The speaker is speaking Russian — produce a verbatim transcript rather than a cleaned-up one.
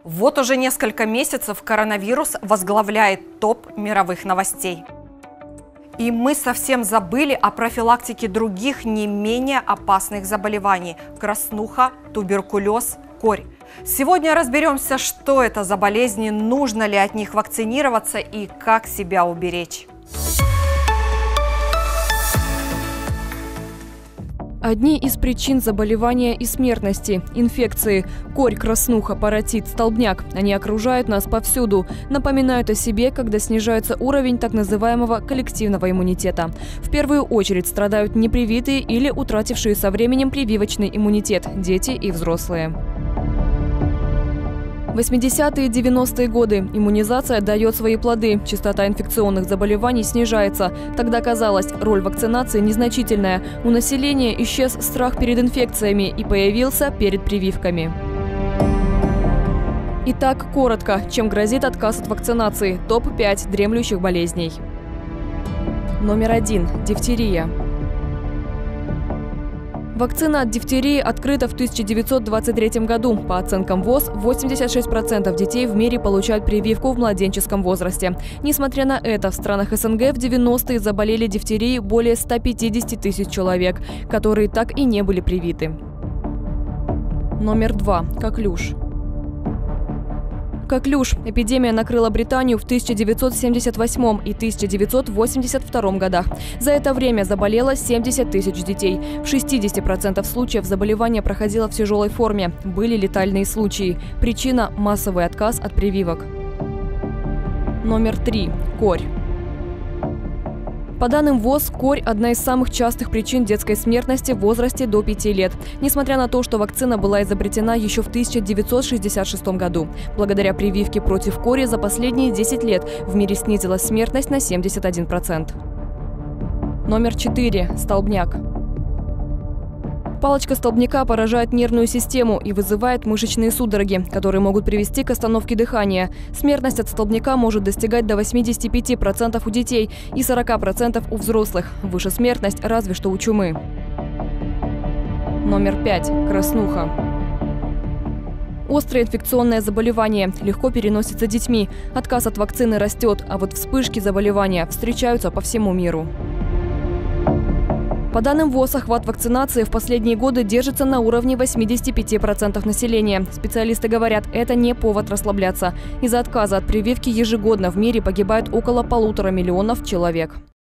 Вот уже несколько месяцев коронавирус возглавляет топ мировых новостей. И мы совсем забыли о профилактике других не менее опасных заболеваний – краснуха, туберкулез, корь. Сегодня разберемся, что это за болезни, нужно ли от них вакцинироваться и как себя уберечь. Одни из причин заболевания и смертности – инфекции. Корь, краснуха, паротит, столбняк. Они окружают нас повсюду. Напоминают о себе, когда снижается уровень так называемого коллективного иммунитета. В первую очередь страдают непривитые или утратившие со временем прививочный иммунитет – дети и взрослые. восьмидесятые — девяностые годы. Иммунизация дает свои плоды. Частота инфекционных заболеваний снижается. Тогда казалось, роль вакцинации незначительная. У населения исчез страх перед инфекциями и появился перед прививками. Итак, коротко, чем грозит отказ от вакцинации. топ пять дремлющих болезней. Номер один. Дифтерия. Вакцина от дифтерии открыта в тысяча девятьсот двадцать третьем году. По оценкам ВОЗ, восемьдесят шесть процентов детей в мире получают прививку в младенческом возрасте. Несмотря на это, в странах СНГ в девяностые заболели дифтерией более ста пятидесяти тысяч человек, которые так и не были привиты. Номер два. Коклюш. Коклюш. Эпидемия накрыла Британию в тысяча девятьсот семьдесят восьмом и тысяча девятьсот восемьдесят втором годах. За это время заболело семьдесят тысяч детей. В шестидесяти процентах случаев заболевание проходило в тяжелой форме. Были летальные случаи. Причина – массовый отказ от прививок. Номер три. Корь. По данным ВОЗ, корь – одна из самых частых причин детской смертности в возрасте до пяти лет. Несмотря на то, что вакцина была изобретена еще в тысяча девятьсот шестьдесят шестом году. Благодаря прививке против кори за последние десять лет в мире снизилась смертность на семьдесят один процент. Номер четыре. Столбняк. Палочка столбняка поражает нервную систему и вызывает мышечные судороги, которые могут привести к остановке дыхания. Смертность от столбняка может достигать до восьмидесяти пяти процентов у детей и сорока процентов у взрослых. Выше смертность разве что у чумы. Номер пять. Краснуха. Острое инфекционное заболевание легко переносится детьми. Отказ от вакцины растет, а вот вспышки заболевания встречаются по всему миру. По данным ВОЗ, охват вакцинации в последние годы держится на уровне восьмидесяти пяти процентов населения. Специалисты говорят, это не повод расслабляться. Из-за отказа от прививки ежегодно в мире погибает около полутора миллионов человек.